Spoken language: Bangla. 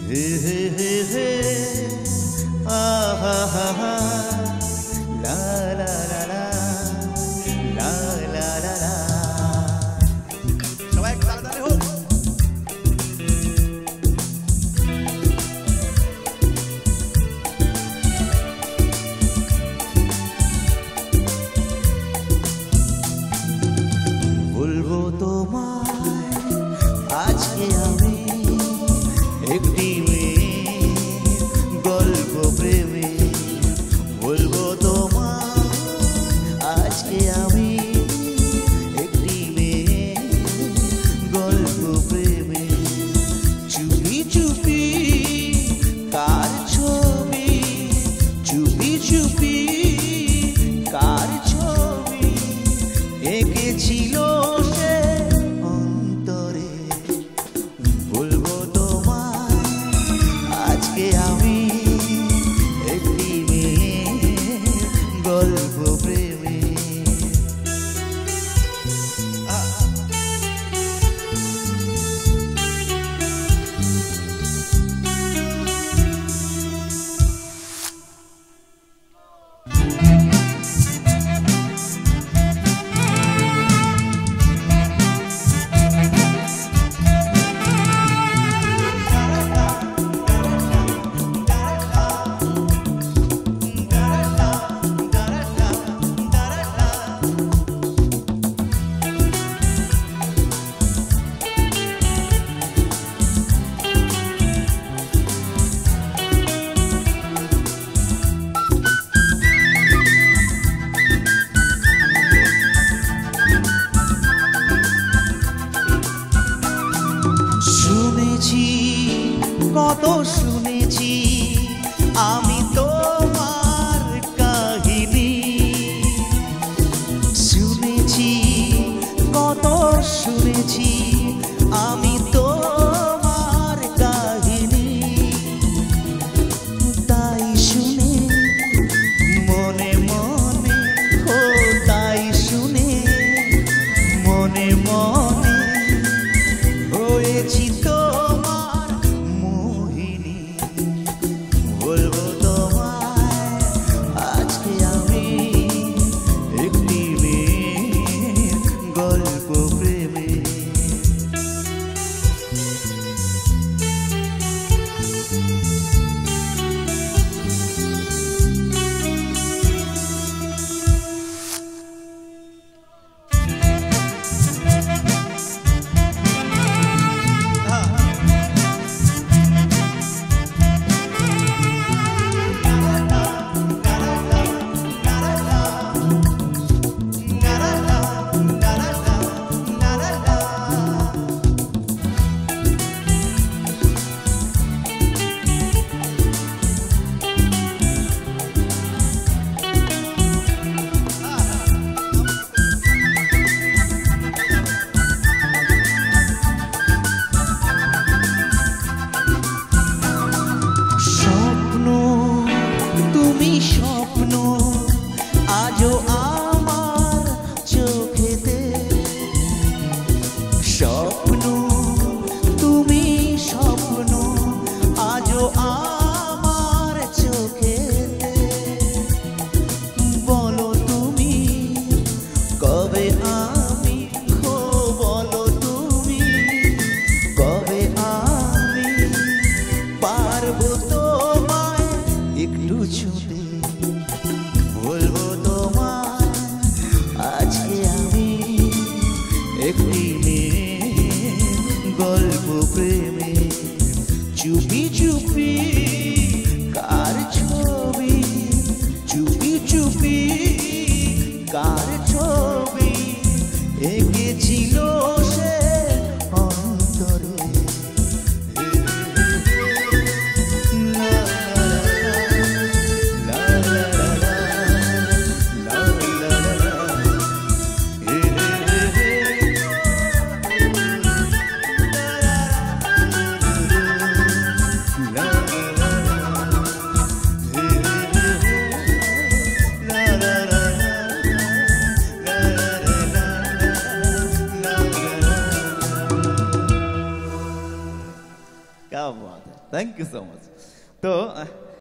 Hey, hey, hey, hey. Ah, ha, ha, ha. La, la, la, la. La, la, la, la. সবাই একটু তাড়াতাড়ি হোক। বলবো তোমায় আজকে আমি একটি মেয়ের গল্প প্রেমে, বলবো তোমায় আজকে আমি একটি মেয়ের গল্প প্রেমে। চুপি চুপি কার ছবি, চুপি চুপি কার ছবি এঁকেছিল সে অন্তরে। বলবো তোমায় আজকে আমি একটি মেয়ের গল্প প্রেমে। শুনেছি কত শুনেছি আমি তোমার কাহিনী, শুনেছি কত শুনেছি আমি তোমার কাহিনী। তাই শুনে মনে মনে, ও তাই শুনে মনে মনে হয়েছি তোমার মোহিনী। বলবো তোমায় আজকে আমি একটি মেয়ের গল্প প্রেমে। তুমি স্বপ্ন আজও আমার চোখেতে, স্বপ্ন তুমি স্বপ্ন আজও আমার চোখেতে। বলো তুমি কবে আমি, বলো তুমি কবে আমি পারবো তোমায় একটু ছুঁতে। বলবো তোমায় আজকে আমি একটি মেয়ের গল্প প্রেমে। চুপি চুপি কার ছবি, চুপি চুপি কার ছবি এঁকেছিল সে অন্তরে। La क्या बात है, थैंक यू सो मच। तो